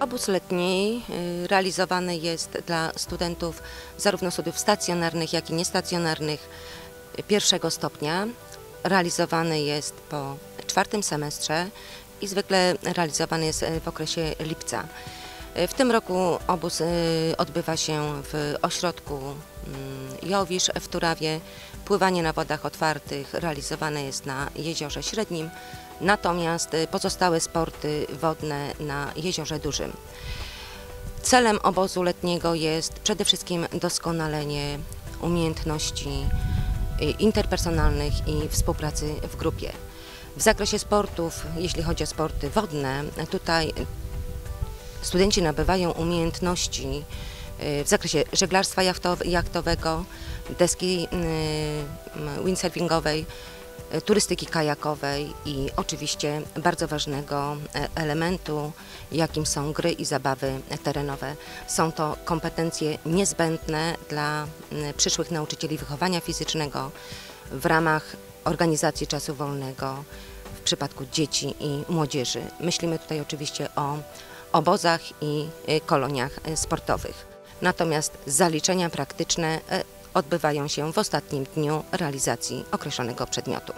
Obóz letni realizowany jest dla studentów zarówno studiów stacjonarnych, jak i niestacjonarnych pierwszego stopnia. Realizowany jest po czwartym semestrze i zwykle realizowany jest w okresie lipca. W tym roku obóz odbywa się w ośrodku Jowisz w Turawie. Pływanie na wodach otwartych realizowane jest na Jeziorze Średnim, natomiast pozostałe sporty wodne na Jeziorze Dużym. Celem obozu letniego jest przede wszystkim doskonalenie umiejętności interpersonalnych i współpracy w grupie. W zakresie sportów, jeśli chodzi o sporty wodne, tutaj studenci nabywają umiejętności w zakresie żeglarstwa jachtowego, deski windsurfingowej, turystyki kajakowej i oczywiście bardzo ważnego elementu, jakim są gry i zabawy terenowe. Są to kompetencje niezbędne dla przyszłych nauczycieli wychowania fizycznego w ramach organizacji czasu wolnego w przypadku dzieci i młodzieży. Myślimy tutaj oczywiście o obozach i koloniach sportowych. Natomiast zaliczenia praktyczne odbywają się w ostatnim dniu realizacji określonego przedmiotu.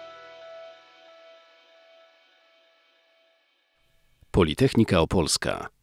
Politechnika Opolska.